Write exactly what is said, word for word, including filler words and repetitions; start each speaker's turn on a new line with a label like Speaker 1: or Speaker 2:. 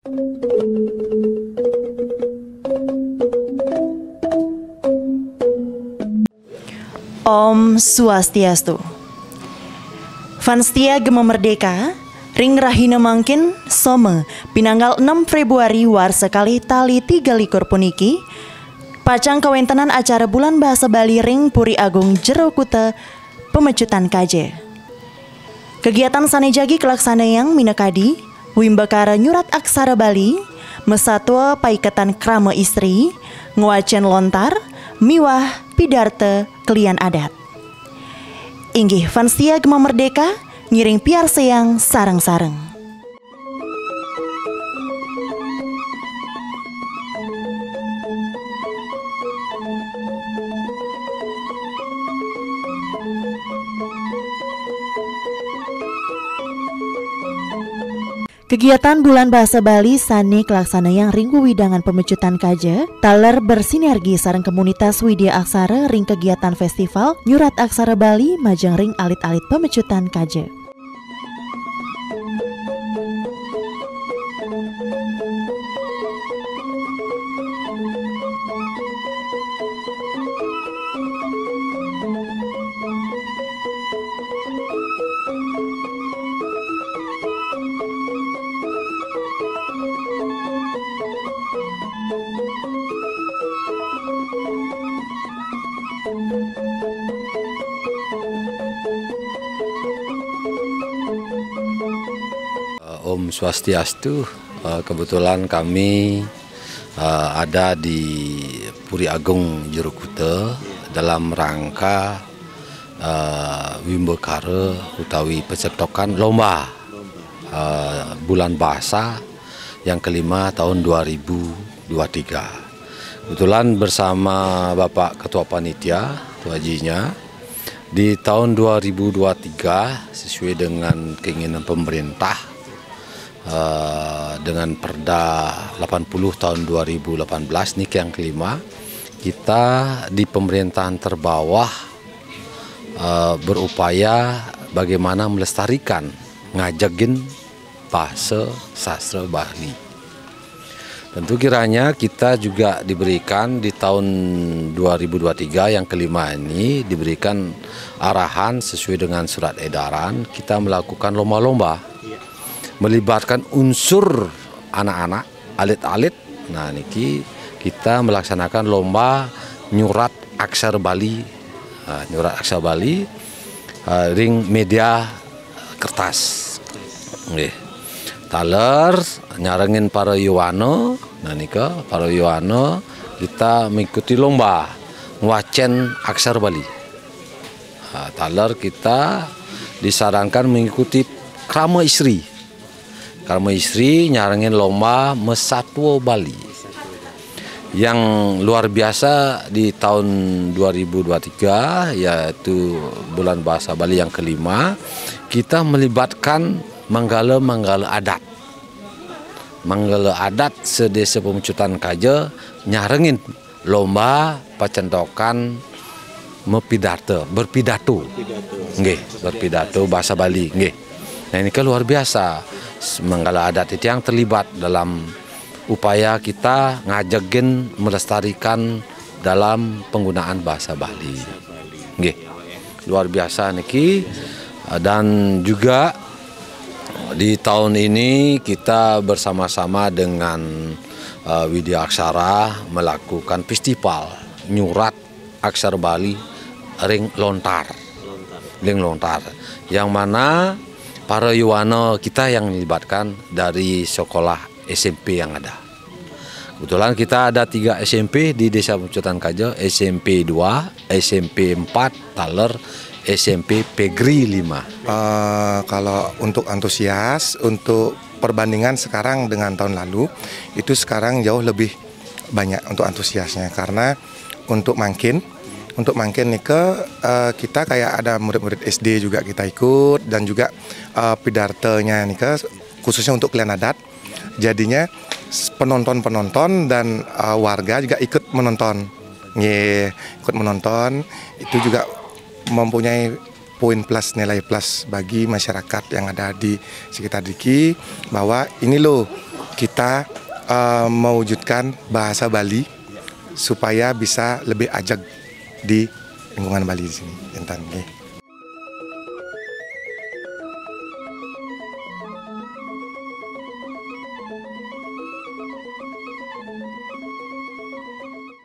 Speaker 1: Om Swastiastu. Fanstia Gema Merdeka, ring rahina mangkin some pinanggal enam Februari war sekali tali tiga likur puniki, pacang kawentenan acara bulan bahasa Bali ring Puri Agung Jero Kuta Pemecutan Kaje. Kegiatan sanejagi kelaksana yang minakadi, wimbakara nyurat aksara Bali, mesatwa paikatan krama istri, nguacen lontar, miwah pidarte kelian adat. Inggih Fanstia Gema Merdeka, ngiring piar seyang sareng-sareng. Kegiatan Bulan Bahasa Bali sani kelaksana yang ringgu widangan pemecutan kaja, taler bersinergi sareng komunitas Widya Aksara ring kegiatan festival Nyurat Aksara Bali majang ring alit-alit pemecutan kaja.
Speaker 2: Om Swastiastu, kebetulan kami ada di Puri Agung Jero Kuta dalam rangka wimbekara utawi pecetokan lomba bulan bahasa yang kelima tahun dua ribu dua puluh tiga. Kebetulan bersama Bapak Ketua Panitia, Tuajinya, di tahun dua ribu dua puluh tiga sesuai dengan keinginan pemerintah Uh, dengan Perda delapan puluh tahun dua ribu delapan belas nik yang kelima, kita di pemerintahan terbawah uh, berupaya bagaimana melestarikan ngajakin bahasa sastra Bali. Tentu kiranya kita juga diberikan di tahun dua ribu dua puluh tiga yang kelima ini diberikan arahan sesuai dengan surat edaran kita melakukan lomba-lomba melibatkan unsur anak-anak, alit-alit. Nah, niki kita melaksanakan lomba nyurat aksara Bali, uh, nyurat aksara Bali, uh, ring media kertas. Nggih. Taler nyarengin para yuwana, nah nika para yuwana kita mengikuti lomba ngwacen aksara Bali. Uh, taler kita disarankan mengikuti krama istri. Krama istri nyarengin lomba Mesatwa Bali. Yang luar biasa di tahun dua ribu dua puluh tiga yaitu bulan bahasa Bali yang kelima, kita melibatkan manggala-manggala adat. Manggala adat sedesa pemecutan kaja nyarengin lomba pacentokan mepidato, berpidato. Nggih, berpidato bahasa Bali, nggih. Nah, ini kan luar biasa. Manggala adat itu yang terlibat dalam upaya kita ngajakin melestarikan dalam penggunaan bahasa Bali. Nggih. Luar biasa niki. Dan juga di tahun ini kita bersama-sama dengan uh, Widya Aksara melakukan festival nyurat aksara Bali ring lontar. Ring lontar. Yang mana para yuwana kita yang dilibatkan dari sekolah S M P yang ada. Kebetulan kita ada tiga S M P di Desa Pemecutan Kaja, S M P dua, S M P empat, Taler, S M P Pegri lima.
Speaker 3: Uh, kalau untuk antusias, untuk perbandingan sekarang dengan tahun lalu, itu sekarang jauh lebih banyak untuk antusiasnya. Karena untuk mangkin, untuk mangkin nih ke uh, kita kayak ada murid-murid S D juga kita ikut, dan juga uh, pidartenya nih ke khususnya untuk kalian adat. Jadinya penonton-penonton dan uh, warga juga ikut menonton. Nge, ikut menonton itu juga mempunyai poin plus, nilai plus bagi masyarakat yang ada di sekitar Diki, bahwa ini loh kita uh, mewujudkan bahasa Bali supaya bisa lebih ajak di lingkungan Bali di sini. Intan, okay.